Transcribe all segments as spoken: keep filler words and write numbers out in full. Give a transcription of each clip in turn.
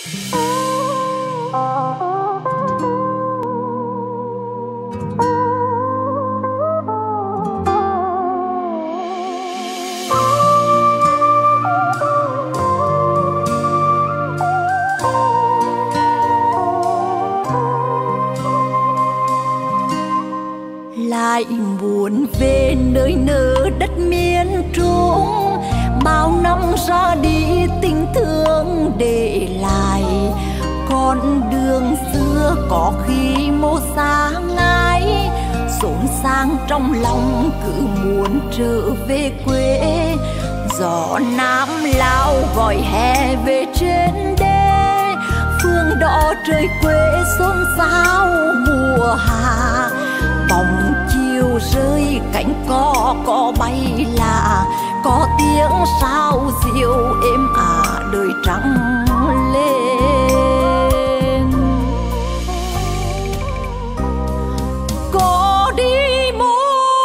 Lại muốn về nơi nở đất miền Trung, bao năm ra đi tình thương để lại. Con đường xưa có khi mô xa ngái, xốn sang trong lòng cứ muốn trở về quê. Gió Nam lao gọi hè về trên đê, phương đỏ trời quê xôn xao mùa hạ. Bóng chiều rơi cánh cò cò bay lạ, có tiếng sao diệu êm ả đời trắng lên. Có đi mô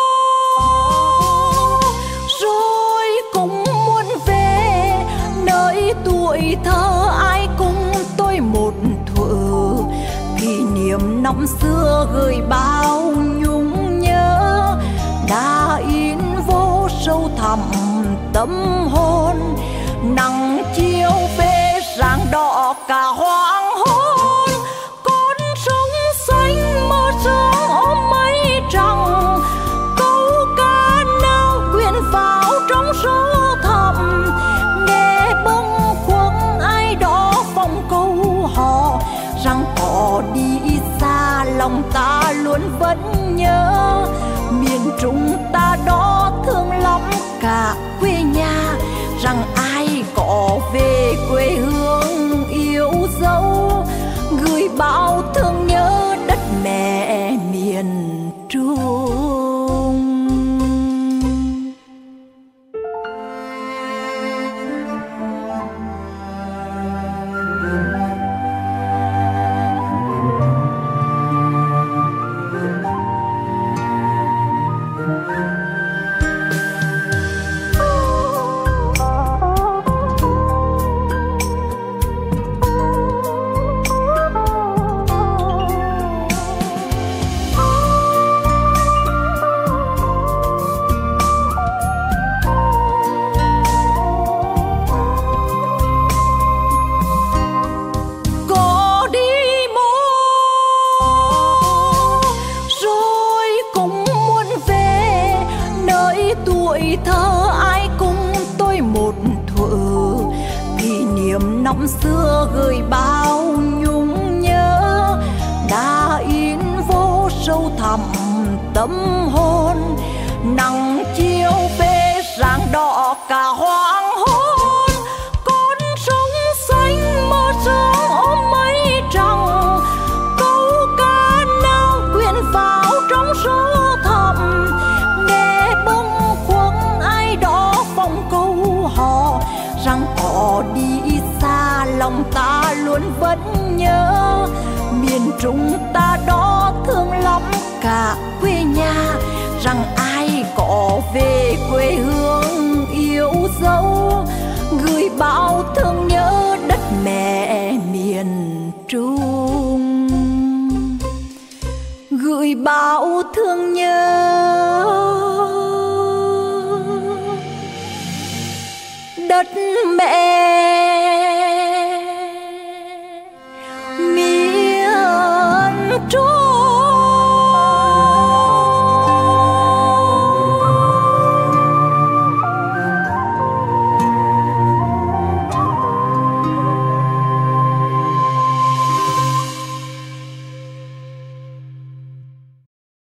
rồi cũng muốn về nơi tuổi thơ ai cũng tôi một thuở. Kỷ niệm năm xưa gửi bao nhung nhớ, đã in vô sâu thẳm tâm hồn. Nắng chiều về rạng đỏ cả hoàng hôn, con sông xanh mơ sương ôm mây trắng. Câu ca nào quyện vào trong sâu thẳm, nghe bâng khuâng ai đó vòng câu hò rằng có đi xa lòng ta luôn vẫn nhớ. Miền Trung ta đó thương lắm cả quê nhà, rằng ai có về quê hương yêu dấu, gửi bao thương nhớ đất mẹ miền Trung. Tuổi thơ ai cũng tôi một thuở, kỷ niệm năm xưa gửi bao nhung nhớ, đã in vô sâu thẳm tâm hồn. Nắng chiều về rạng đỏ cả hoàng hôn, con sông xanh mơ sương ôm mây trắng. Câu ca nào quyện vào trong sâu thẳm, nghe bâng khuâng ai đó vòng câu hò rằng có đi xa lòng ta luôn vẫn nhớ. Miền Trung ta đó thương lắm cả quê nhà, rằng ai có về quê hương yêu dấu, gửi bao thương nhớ đất mẹ miền Trung, gửi bao thương nhớ đất mẹ